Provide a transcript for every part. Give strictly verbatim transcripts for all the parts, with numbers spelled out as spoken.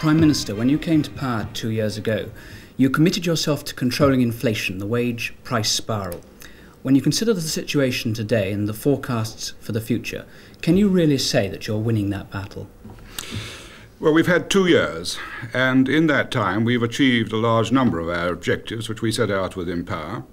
Prime Minister, when you came to power two years ago, you committed yourself to controlling inflation, the wage price spiral. When you consider the situation today and the forecasts for the future, can you really say that you're winning that battle? Well, we've had two years, and in that time we've achieved a large number of our objectives which we set out within power.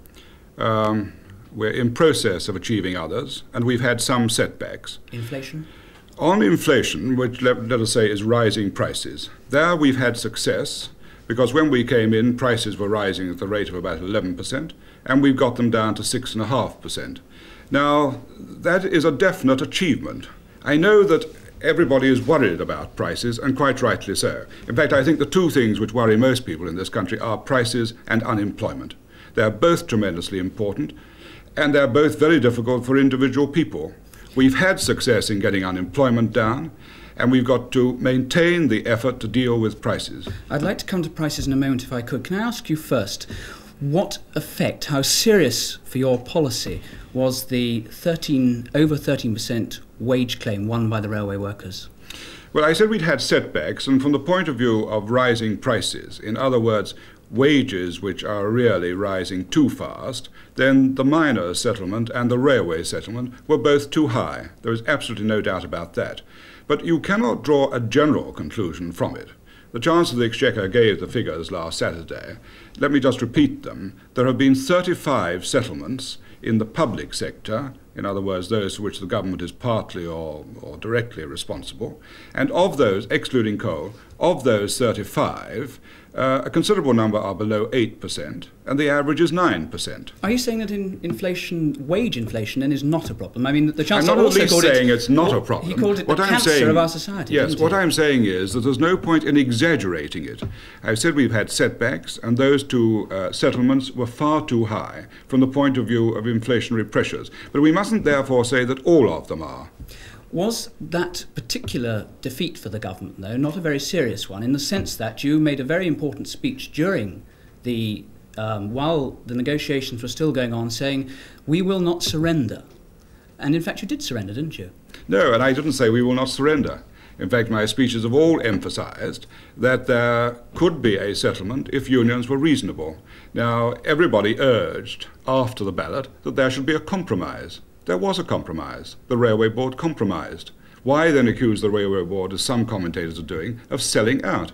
Um, we're in process of achieving others, and we've had some setbacks. Inflation? On inflation, which let, let us say is rising prices, there we've had success, because when we came in, prices were rising at the rate of about eleven percent, and we've got them down to six point five percent. Now, that is a definite achievement. I know that everybody is worried about prices, and quite rightly so. In fact, I think the two things which worry most people in this country are prices and unemployment. They're both tremendously important, and they're both very difficult for individual people. We've had success in getting unemployment down, and we've got to maintain the effort to deal with prices. I'd like to come to prices in a moment if I could. Can I ask you first, what effect, how serious for your policy was the thirteen, over thirteen percent wage claim won by the railway workers? Well, I said we'd had setbacks, and from the point of view of rising prices, in other words, wages which are really rising too fast, then the miners' settlement and the railway settlement were both too high. There is absolutely no doubt about that. But you cannot draw a general conclusion from it. The Chancellor of the Exchequer gave the figures last Saturday. Let me just repeat them. There have been thirty-five settlements in the public sector, in other words, those for which the government is partly or, or directly responsible, and of those, excluding coal, of those thirty-five, uh, a considerable number are below eight percent, and the average is nine percent. Are you saying that in inflation, wage inflation, then is not a problem? I mean, the Chancellor I'm not also only called saying it, it's not well, a problem. He called it what the I'm cancer saying, of our society. Yes, didn't what he? I'm saying is that there's no point in exaggerating it. I've said we've had setbacks, and those two uh, settlements were far too high from the point of view of inflationary pressures. But we mustn't therefore say that all of them are. Was that particular defeat for the government, though, not a very serious one, in the sense that you made a very important speech during the, um, while the negotiations were still going on, saying, we will not surrender. And in fact, you did surrender, didn't you? No, and I didn't say we will not surrender. In fact, my speeches have all emphasized that there could be a settlement if unions were reasonable. Now, everybody urged after the ballot that there should be a compromise. There was a compromise. The Railway Board compromised. Why then accuse the Railway Board, as some commentators are doing, of selling out?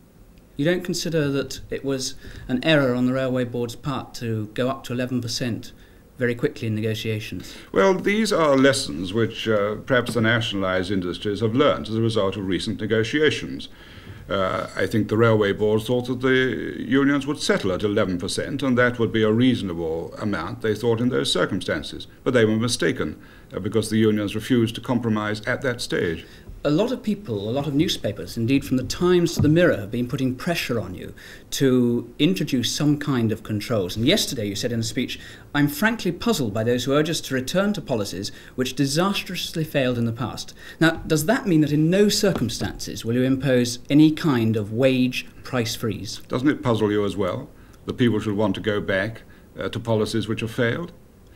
You don't consider that it was an error on the Railway Board's part to go up to eleven percent very quickly in negotiations? Well, these are lessons which uh, perhaps the nationalised industries have learned as a result of recent negotiations. Uh, I think the Railway Board thought that the unions would settle at eleven percent, and that would be a reasonable amount, they thought, in those circumstances. But they were mistaken, uh, because the unions refused to compromise at that stage. A lot of people, a lot of newspapers, indeed from the Times to the Mirror, have been putting pressure on you to introduce some kind of controls. And yesterday you said in a speech, I'm frankly puzzled by those who urge us to return to policies which disastrously failed in the past. Now, does that mean that in no circumstances will you impose any kind of wage price freeze? Doesn't it puzzle you as well that people should want to go back uh, to policies which have failed?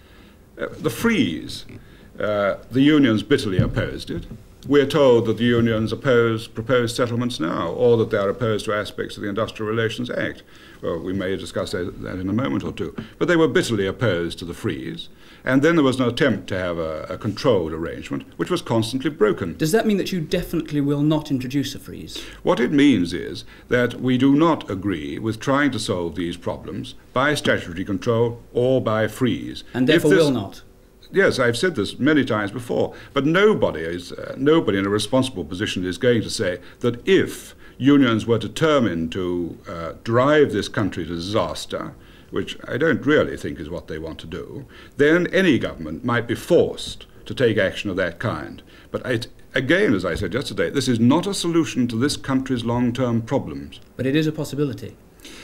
Uh, the freeze, uh, the unions bitterly opposed it. We're told that the unions oppose proposed settlements now, or that they are opposed to aspects of the Industrial Relations Act. Well, we may discuss that in a moment or two. But they were bitterly opposed to the freeze. And then there was an attempt to have a, a controlled arrangement, which was constantly broken. Does that mean that you definitely will not introduce a freeze? What it means is that we do not agree with trying to solve these problems by statutory control or by freeze. And therefore If this, will not? Yes, I've said this many times before, but nobody is uh, nobody in a responsible position is going to say that if unions were determined to uh, drive this country to disaster, which I don't really think is what they want to do, then any government might be forced to take action of that kind. But it, again, as I said yesterday, this is not a solution to this country's long-term problems. But it is a possibility.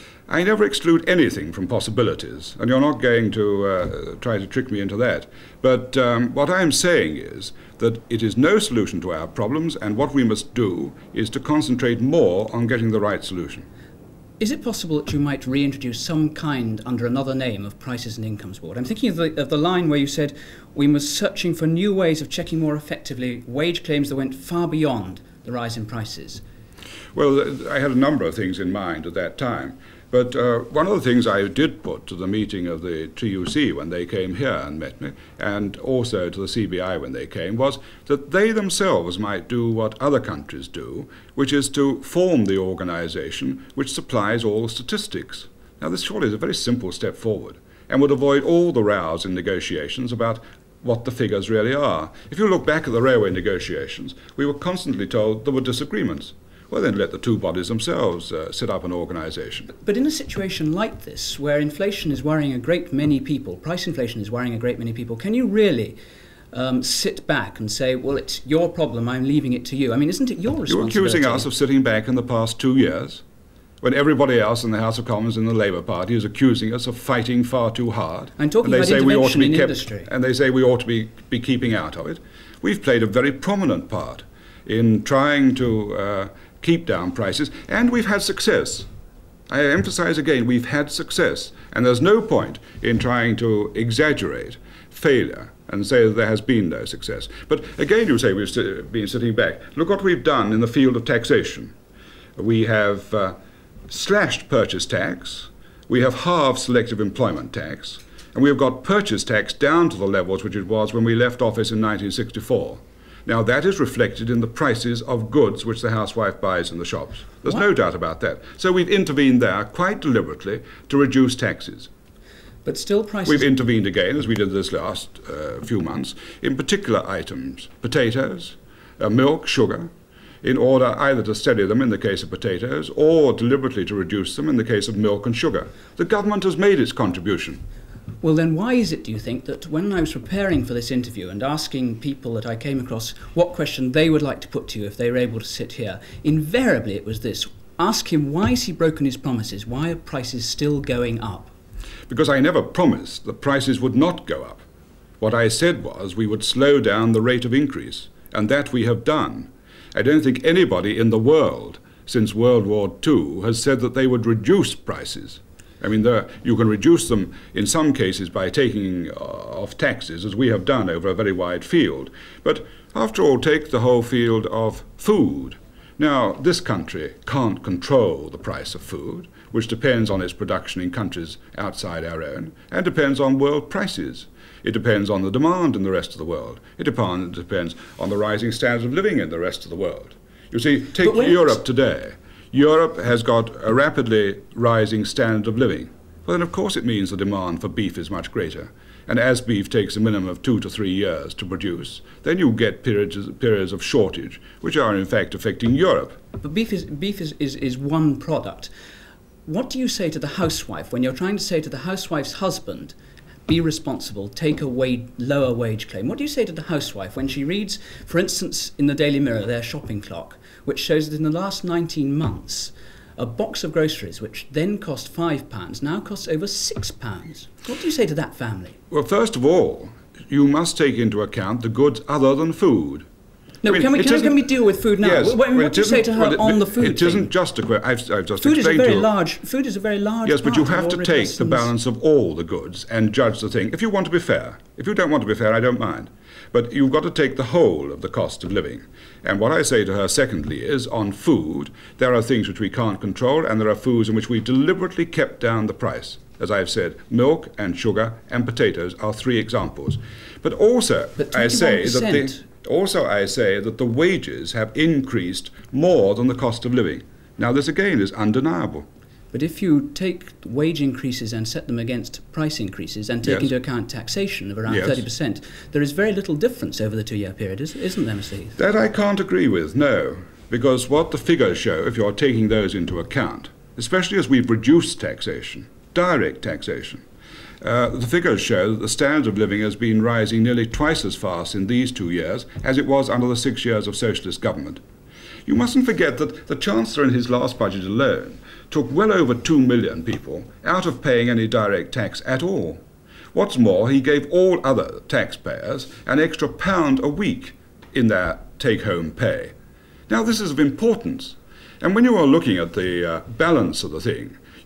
I never exclude anything from possibilities, and you're not going to uh, try to trick me into that. But um, what I'm saying is that it is no solution to our problems, and what we must do is to concentrate more on getting the right solution. Is it possible that you might reintroduce some kind, under another name, of Prices and Incomes Board? I'm thinking of the, of the line where you said, we must searching for new ways of checking more effectively wage claims that went far beyond the rise in prices. Well, I had a number of things in mind at that time. But uh, one of the things I did put to the meeting of the T U C when they came here and met me, and also to the C B I when they came, was that they themselves might do what other countries do, which is to form the organization which supplies all the statistics. Now, this surely is a very simple step forward, and would avoid all the rows in negotiations about what the figures really are. If you look back at the railway negotiations, we were constantly told there were disagreements. Well, then let the two bodies themselves uh, set up an organisation. But in a situation like this, where inflation is worrying a great many people, price inflation is worrying a great many people, can you really um, sit back and say, well, it's your problem, I'm leaving it to you? I mean, isn't it your responsibility? You're accusing us of sitting back in the past two years, when everybody else in the House of Commons and the Labour Party is accusing us of fighting far too hard. I'm talking and they about say we ought to intervention be in kept, industry. And they say we ought to be, be keeping out of it. We've played a very prominent part in trying to uh, keep down prices, and we've had success. I emphasize again, we've had success, and there's no point in trying to exaggerate failure and say that there has been no success. But again, you say we've st- been sitting back. Look what we've done in the field of taxation. We have uh, slashed purchase tax, we have halved selective employment tax, and we have got purchase tax down to the levels which it was when we left office in nineteen sixty-four. Now, that is reflected in the prices of goods which the housewife buys in the shops. There's what? no doubt about that. So we've intervened there quite deliberately to reduce taxes. But still prices... We've intervened again, as we did this last uh, few months, in particular items, potatoes, uh, milk, sugar, in order either to steady them in the case of potatoes or deliberately to reduce them in the case of milk and sugar. The government has made its contribution. Well, then why is it, do you think, that when I was preparing for this interview and asking people that I came across what question they would like to put to you if they were able to sit here, invariably it was this: ask him why has he broken his promises, why are prices still going up? Because I never promised that prices would not go up. What I said was we would slow down the rate of increase, and that we have done. I don't think anybody in the world since World War Two has said that they would reduce prices. I mean, there, you can reduce them in some cases by taking uh, off taxes, as we have done over a very wide field. But after all, take the whole field of food. Now, this country can't control the price of food, which depends on its production in countries outside our own, and depends on world prices. It depends on the demand in the rest of the world. It depend, depends on the rising standard of living in the rest of the world. You see, take Europe today. Europe has got a rapidly rising standard of living. Well, then of course it means the demand for beef is much greater. And as beef takes a minimum of two to three years to produce, then you get periods, periods of shortage, which are in fact affecting Europe. But beef is, beef is, is, is one product. What do you say to the housewife when you're trying to say to the housewife's husband, be responsible, take a wage, lower wage claim? What do you say to the housewife when she reads, for instance, in the Daily Mirror, their shopping clock, which shows that in the last nineteen months, a box of groceries, which then cost five pounds, now costs over six pounds? What do you say to that family? Well, first of all, you must take into account the goods other than food. No, I mean, can, we, can, can we deal with food now? Yes, what well, what do you say to her well, it, on the food It thing? isn't just a question. I've, I've just food explained is a very to you. large. Food is a very large. Yes, but you part have of to take the persons. balance of all the goods and judge the thing. If you want to be fair, if you don't want to be fair, I don't mind. But you've got to take the whole of the cost of living. And what I say to her, secondly, is on food, there are things which we can't control, and there are foods in which we deliberately kept down the price. As I've said, milk and sugar and potatoes are three examples. But also, but I say that the Also, I say that the wages have increased more than the cost of living. Now, this again is undeniable. But if you take wage increases and set them against price increases and take yes. into account taxation of around yes. thirty percent, there is very little difference over the two-year period, isn't there, Mister Heath? That I can't agree with, no. Because what the figures show, if you're taking those into account, especially as we've reduced taxation, direct taxation, Uh, the figures show that the standard of living has been rising nearly twice as fast in these two years as it was under the six years of socialist government. You mustn't forget that the Chancellor in his last budget alone took well over two million people out of paying any direct tax at all. What's more, he gave all other taxpayers an extra pound a week in their take-home pay. Now, this is of importance. And when you are looking at the uh, balance of the thing,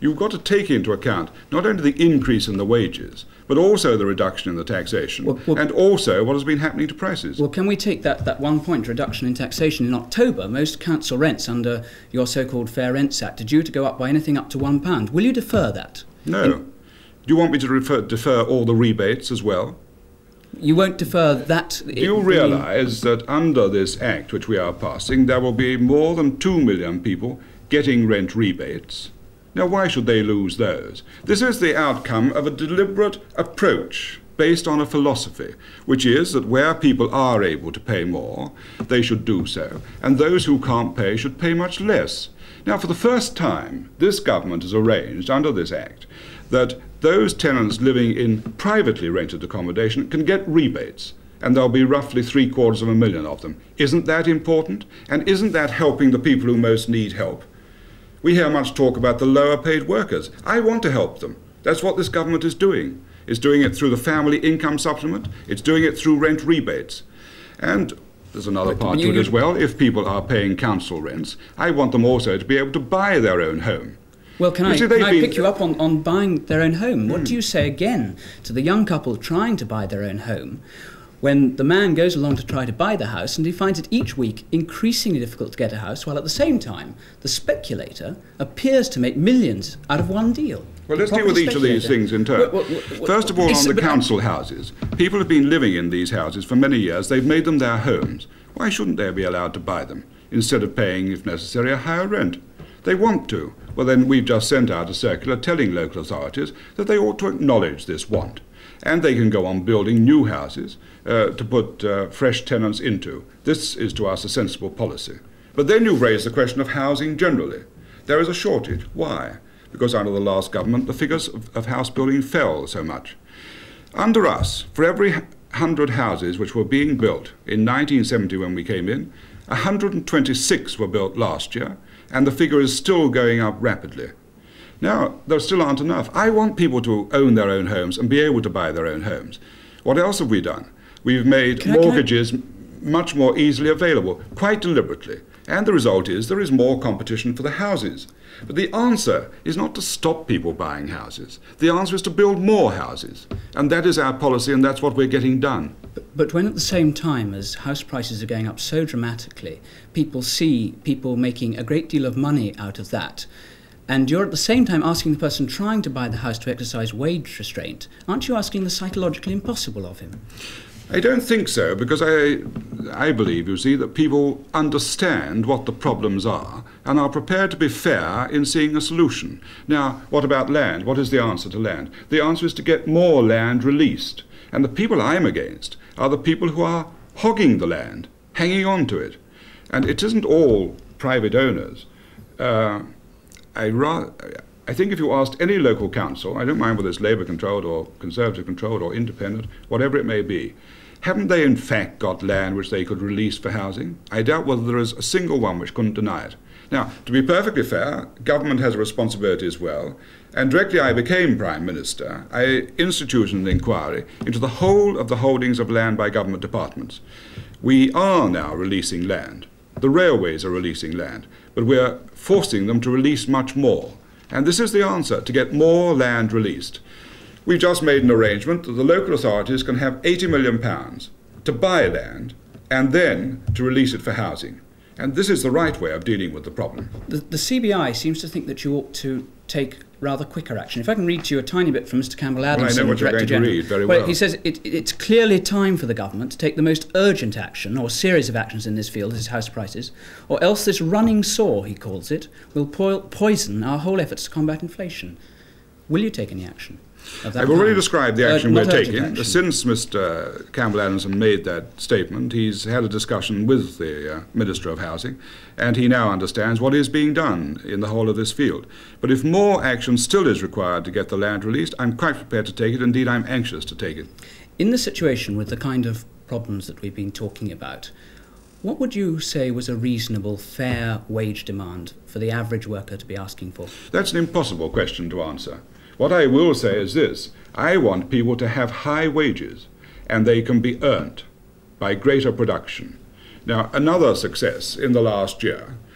you've got to take into account not only the increase in the wages, but also the reduction in the taxation, well, well, and also what has been happening to prices. Well, can we take that, that one point reduction in taxation? In October, most council rents under your so-called Fair Rents Act are due to go up by anything up to one pound. Will you defer that? No. In, Do you want me to refer, defer all the rebates as well? You won't defer that? Do you realise that under this Act which we are passing, there will be more than two million people getting rent rebates? Now, why should they lose those? This is the outcome of a deliberate approach based on a philosophy, which is that where people are able to pay more, they should do so, and those who can't pay should pay much less. Now, for the first time, this government has arranged, under this Act, that those tenants living in privately rented accommodation can get rebates, and there'll be roughly three quarters of a million of them. Isn't that important? And isn't that helping the people who most need help? We hear much talk about the lower paid workers. I want to help them. That's what this government is doing. It's doing it through the family income supplement. It's doing it through rent rebates. And there's another part to it as well. If people are paying council rents, I want them also to be able to buy their own home. Well, can I, see, can I been, pick you up on, on buying their own home? What mm. do you say again to the young couple trying to buy their own home when the man goes along to try to buy the house and he finds it each week increasingly difficult to get a house, while at the same time the speculator appears to make millions out of one deal? Well, let's deal with each of these things in turn. Well, well, well, First of all, on the but, council houses. People have been living in these houses for many years. They've made them their homes. Why shouldn't they be allowed to buy them, instead of paying, if necessary, a higher rent? They want to. Well, then we've just sent out a circular telling local authorities that they ought to acknowledge this want. And they can go on building new houses uh, to put uh, fresh tenants into. This is, to us, a sensible policy. But then you've raised the question of housing generally. There is a shortage. Why? Because under the last government, the figures of, of house building fell so much. Under us, for every hundred houses which were being built in nineteen seventy when we came in, one hundred twenty-six were built last year, and the figure is still going up rapidly. Now, there still aren't enough. I want people to own their own homes and be able to buy their own homes. What else have we done? We've made can mortgages I, I... much more easily available, quite deliberately. And the result is there is more competition for the houses. But the answer is not to stop people buying houses. The answer is to build more houses. And that is our policy, and that's what we're getting done. But, but when at the same time as house prices are going up so dramatically, people see people making a great deal of money out of that, and you're at the same time asking the person trying to buy the house to exercise wage restraint, aren't you asking the psychologically impossible of him? I don't think so, because I, I believe, you see, that people understand what the problems are and are prepared to be fair in seeing a solution. Now, what about land? What is the answer to land? The answer is to get more land released. And the people I'm against are the people who are hogging the land, hanging on to it. And it isn't all private owners. Uh, I, ra I think if you asked any local council, I don't mind whether it's Labour-controlled or Conservative-controlled or independent, whatever it may be, haven't they in fact got land which they could release for housing? I doubt whether there is a single one which couldn't deny it. Now, to be perfectly fair, government has a responsibility as well, and directly I became Prime Minister, I instituted an inquiry into the whole of the holdings of land by government departments. We are now releasing land. The railways are releasing land, but we're forcing them to release much more. And this is the answer, to get more land released. We've just made an arrangement that the local authorities can have eighty million pounds to buy land and then to release it for housing. And this is the right way of dealing with the problem. The, the C B I seems to think that you ought to take rather quicker action. If I can read to you a tiny bit from Mister Campbell Adamson, well, I know what you're going to read very well. Well, he says it, it's clearly time for the government to take the most urgent action, or series of actions in this field, this is house prices, or else this running sore, he calls it, will po poison our whole efforts to combat inflation. Will you take any action? I've already described the action uh, we're taking. Action. Since Mister Campbell Adamson made that statement, he's had a discussion with the uh, Minister of Housing, and he now understands what is being done in the whole of this field. But if more action still is required to get the land released, I'm quite prepared to take it. Indeed, I'm anxious to take it. In the situation with the kind of problems that we've been talking about, what would you say was a reasonable, fair wage demand for the average worker to be asking for? That's an impossible question to answer. What I will say is this: I want people to have high wages, and they can be earned by greater production. Now, another success in the last year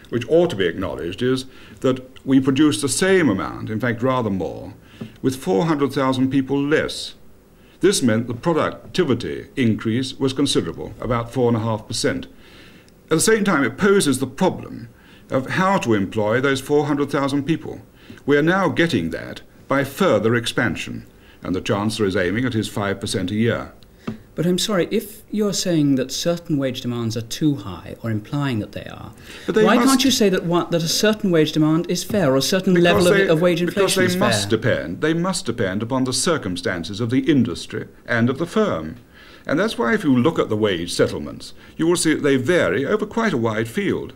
which ought to be acknowledged, is that we produced the same amount, in fact rather more, with four hundred thousand people less. This meant the productivity increase was considerable, about four point five percent. At the same time, it poses the problem of how to employ those four hundred thousand people. We are now getting that by further expansion, and the Chancellor is aiming at his five percent a year. But I'm sorry, if you're saying that certain wage demands are too high, or implying that they are, they why can't you say that one, that a certain wage demand is fair, or a certain level they, of, of wage inflation is fair? Because they must depend, they must depend upon the circumstances of the industry and of the firm. And that's why if you look at the wage settlements, you will see that they vary over quite a wide field.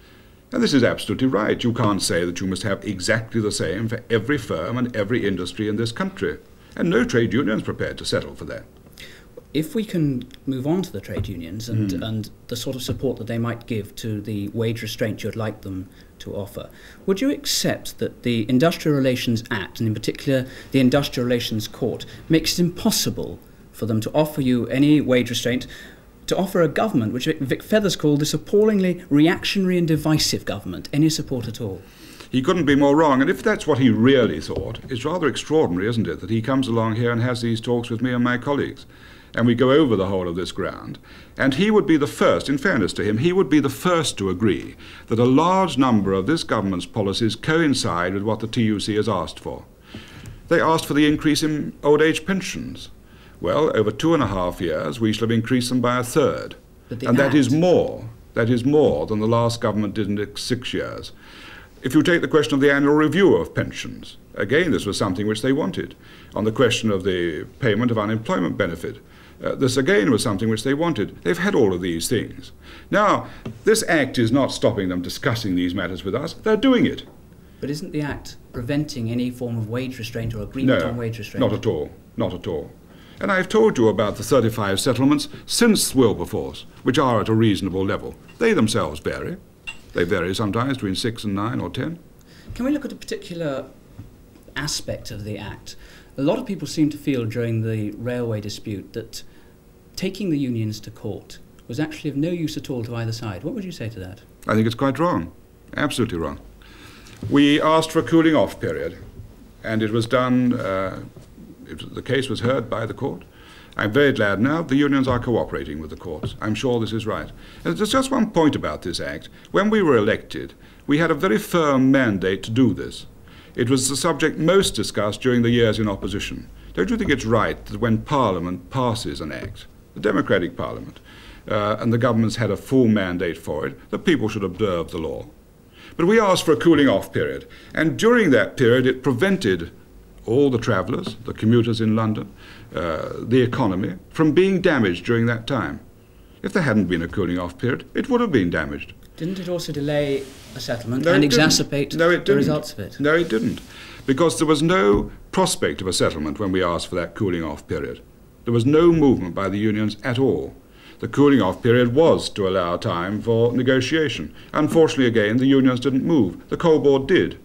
And this is absolutely right. You can't say that you must have exactly the same for every firm and every industry in this country. And no trade union is prepared to settle for that. If we can move on to the trade unions and, mm. and the sort of support that they might give to the wage restraint you'd like them to offer, would you accept that the Industrial Relations Act, and in particular the Industrial Relations Court, makes it impossible for them to offer you any wage restraint, to offer a government, which Vic Feathers called this appallingly reactionary and divisive government, any support at all? He couldn't be more wrong, and if that's what he really thought, it's rather extraordinary, isn't it, that he comes along here and has these talks with me and my colleagues, and we go over the whole of this ground, and he would be the first, in fairness to him, he would be the first to agree that a large number of this government's policies coincide with what the T U C has asked for. They asked for the increase in old age pensions. Well, over two and a half years, we shall have increased them by a third. And act. that is more, that is more than the last government did in six years. If you take the question of the annual review of pensions, again, this was something which they wanted. On the question of the payment of unemployment benefit, uh, this again was something which they wanted. They've had all of these things. Now, this Act is not stopping them discussing these matters with us. They're doing it. But isn't the Act preventing any form of wage restraint or agreement no, on wage restraint? Not at all. Not at all. And I've told you about the thirty-five settlements since Wilberforce, which are at a reasonable level. They themselves vary. They vary sometimes between six and nine or ten. Can we look at a particular aspect of the Act? A lot of people seem to feel during the railway dispute that taking the unions to court was actually of no use at all to either side. What would you say to that? I think it's quite wrong. Absolutely wrong. We asked for a cooling off period, and it was done, uh, it, the case was heard by the court. I'm very glad now the unions are cooperating with the courts. I'm sure this is right. And there's just one point about this Act. When we were elected, we had a very firm mandate to do this. It was the subject most discussed during the years in opposition. Don't you think it's right that when Parliament passes an Act, the democratic Parliament, uh, and the government's had a full mandate for it, that people should observe the law? But we asked for a cooling off period, and during that period it prevented all the travellers, the commuters in London, uh, the economy, from being damaged during that time. If there hadn't been a cooling off period, it would have been damaged. Didn't it also delay a settlement no, and it exacerbate no, it the results of it? No, it didn't. Because there was no prospect of a settlement when we asked for that cooling off period. There was no movement by the unions at all. The cooling off period was to allow time for negotiation. Unfortunately, again, the unions didn't move. The Coal Board did.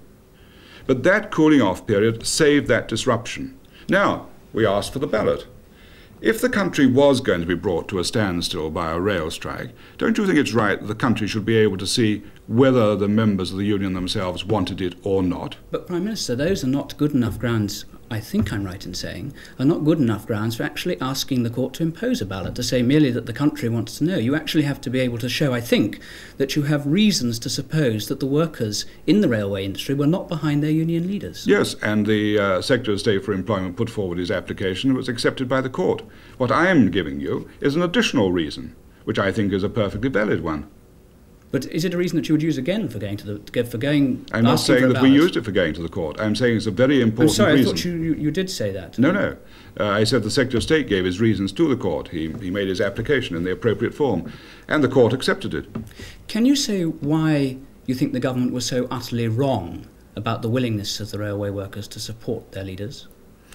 But that cooling off period saved that disruption. Now, we asked for the ballot. If the country was going to be brought to a standstill by a rail strike, don't you think it's right that the country should be able to see whether the members of the union themselves wanted it or not? But, Prime Minister, those are not good enough grounds, I think I'm right in saying, are not good enough grounds for actually asking the court to impose a ballot, to say merely that the country wants to know. You actually have to be able to show, I think, that you have reasons to suppose that the workers in the railway industry were not behind their union leaders. Yes, and the uh, Secretary of State for Employment put forward his application and it was accepted by the court. What I am giving you is an additional reason, which I think is a perfectly valid one. But is it a reason that you would use again for going to the for going? I'm not saying that we used it for going to the court. I'm saying it's a very important I'm sorry, reason. I thought you, you, you did say that. No, no. Uh, I said the Secretary of State gave his reasons to the court. He, he made his application in the appropriate form, and the court accepted it. Can you say why you think the government was so utterly wrong about the willingness of the railway workers to support their leaders?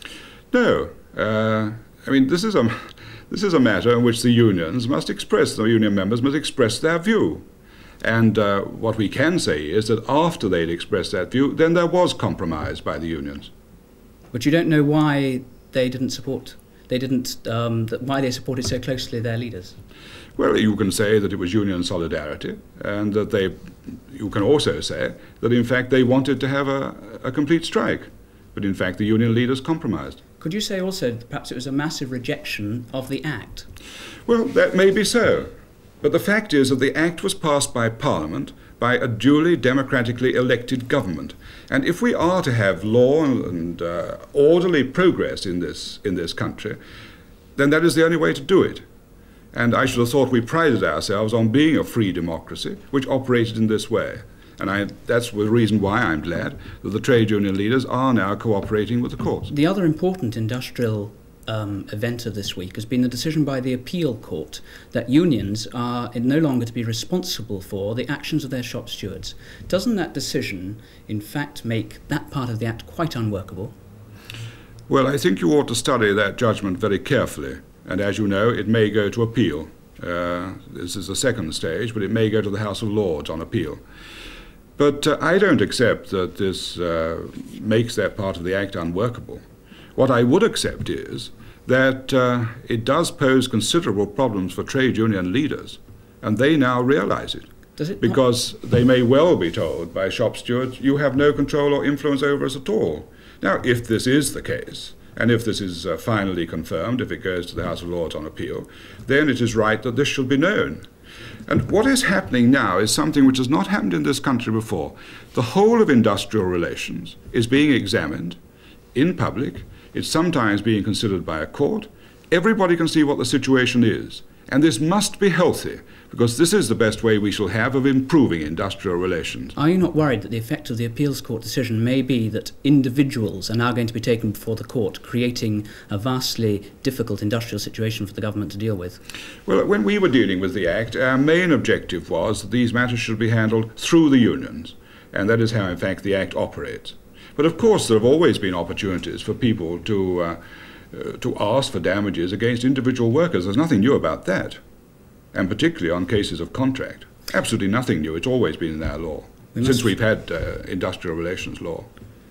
No. Uh, I mean, this is a this is a matter in which the unions must express, the union members must express their view. And uh, what we can say is that after they'd expressed that view, then there was compromise by the unions. But you don't know why they didn't support they didn't, um, that why they supported so closely their leaders? Well, you can say that it was union solidarity, and that they, you can also say that in fact they wanted to have a, a complete strike, but in fact the union leaders compromised. Could you say also that perhaps it was a massive rejection of the Act? Well, that may be so, but the fact is that the Act was passed by Parliament, by a duly democratically elected government. And if we are to have law and uh, orderly progress in this, in this country, then that is the only way to do it. And I should have thought we prided ourselves on being a free democracy which operated in this way. And I, that's the reason why I'm glad that the trade union leaders are now cooperating with the courts. The other important industrial um, event of this week has been the decision by the appeal court that unions are no longer to be responsible for the actions of their shop stewards. Doesn't that decision, in fact, make that part of the Act quite unworkable? Well, I think you ought to study that judgment very carefully. And as you know, it may go to appeal. Uh, this is the second stage, but it may go to the House of Lords on appeal. But uh, I don't accept that this uh, makes that part of the Act unworkable. What I would accept is that uh, it does pose considerable problems for trade union leaders, and they now realize it. Does it because not? They may well be told by shop stewards, you have no control or influence over us at all. Now, if this is the case, and if this is uh, finally confirmed, if it goes to the House of Lords on appeal, then it is right that this should be known. And what is happening now is something which has not happened in this country before. The whole of industrial relations is being examined in public. It's sometimes being considered by a court. Everybody can see what the situation is. And this must be healthy, because this is the best way we shall have of improving industrial relations. Are you not worried that the effect of the appeals court decision may be that individuals are now going to be taken before the court, creating a vastly difficult industrial situation for the government to deal with? Well, when we were dealing with the Act, our main objective was that these matters should be handled through the unions, and that is how, in fact, the Act operates. But of course, there have always been opportunities for people to uh, Uh, to ask for damages against individual workers. There's nothing new about that, and particularly on cases of contract. Absolutely nothing new. It's always been in our law, we since we've had uh, industrial relations law.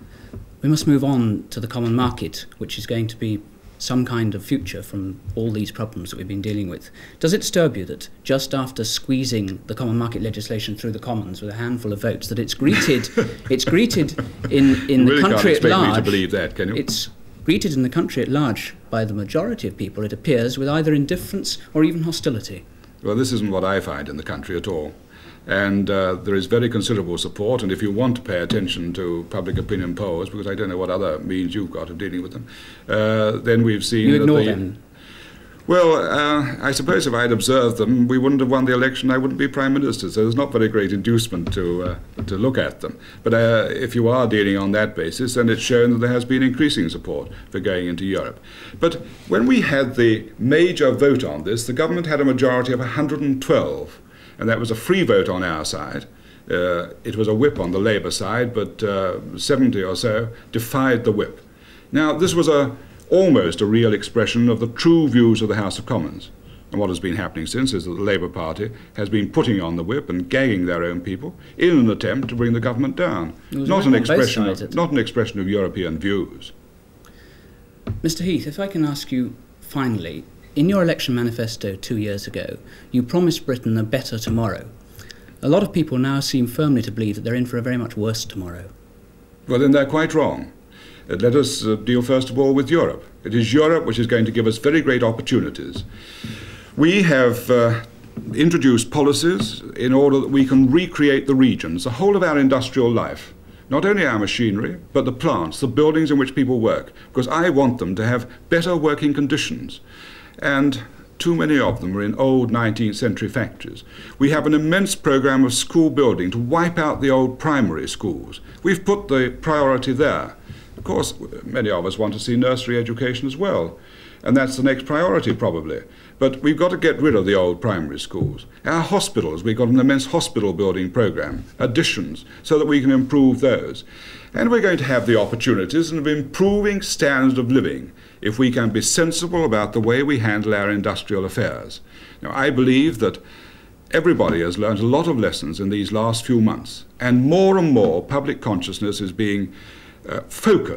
We must move on to the common market, which is going to be some kind of future from all these problems that we've been dealing with. Does it disturb you that just after squeezing the common market legislation through the Commons with a handful of votes, that it's greeted, it's greeted in, in you really the country can't at large? Me to believe that, can you? It's greeted in the country at large by the majority of people, it appears, with either indifference or even hostility. Well, this isn't what I find in the country at all. And uh, there is very considerable support, and if you want to pay attention to public opinion polls, because I don't know what other means you've got of dealing with them, uh, then we've seen you that ignore the, them. Well, uh, I suppose if I'd observed them, we wouldn't have won the election, I wouldn't be Prime Minister, so there's not very great inducement to, uh, to look at them. But uh, if you are dealing on that basis, then it's shown that there has been increasing support for going into Europe. But when we had the major vote on this, the government had a majority of one hundred and twelve, and that was a free vote on our side. Uh, it was a whip on the Labour side, but uh, seventy or so defied the whip. Now, this was a almost a real expression of the true views of the House of Commons. And what has been happening since is that the Labour Party has been putting on the whip and gagging their own people in an attempt to bring the government down. Not an expression of, not an expression of European views. Mister Heath, if I can ask you finally, in your election manifesto two years ago, you promised Britain a better tomorrow. A lot of people now seem firmly to believe that they're in for a very much worse tomorrow. Well, then they're quite wrong. Uh, let us uh, deal first of all with Europe. It is Europe which is going to give us very great opportunities. We have uh, introduced policies in order that we can recreate the regions, the whole of our industrial life. Not only our machinery, but the plants, the buildings in which people work, because I want them to have better working conditions. And too many of them are in old nineteenth century factories. We have an immense program of school building to wipe out the old primary schools. We've put the priority there. Of course, many of us want to see nursery education as well, and that's the next priority probably. But we've got to get rid of the old primary schools. Our hospitals, we've got an immense hospital building program, additions, so that we can improve those. And we're going to have the opportunities of improving standard of living if we can be sensible about the way we handle our industrial affairs. Now, I believe that everybody has learned a lot of lessons in these last few months, and more and more public consciousness is being uh, focused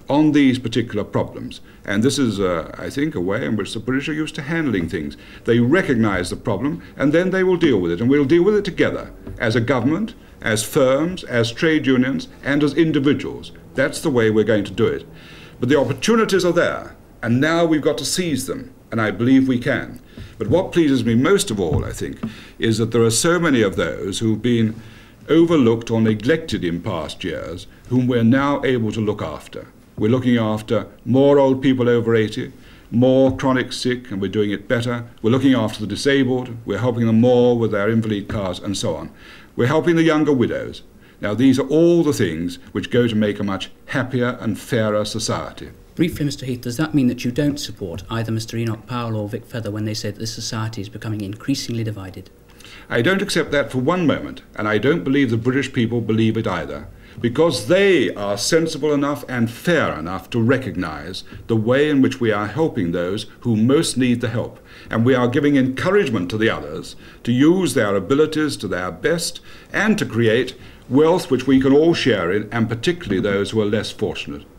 on these particular problems. And this is, uh, I think, a way in which the British are used to handling things. They recognise the problem, and then they will deal with it. And we'll deal with it together, as a government, as firms, as trade unions, and as individuals. That's the way we're going to do it. But the opportunities are there, and now we've got to seize them, and I believe we can. But what pleases me most of all, I think, is that there are so many of those who've been overlooked or neglected in past years, whom we're now able to look after. We're looking after more old people over eighty, more chronic sick, and we're doing it better. We're looking after the disabled, we're helping them more with their invalid cars, and so on. We're helping the younger widows. Now, these are all the things which go to make a much happier and fairer society. Briefly, Mister Heath, does that mean that you don't support either Mister Enoch Powell or Vic Feather when they say that this society is becoming increasingly divided? I don't accept that for one moment, and I don't believe the British people believe it either, because they are sensible enough and fair enough to recognise the way in which we are helping those who most need the help, and we are giving encouragement to the others to use their abilities to their best and to create wealth which we can all share in, and particularly those who are less fortunate.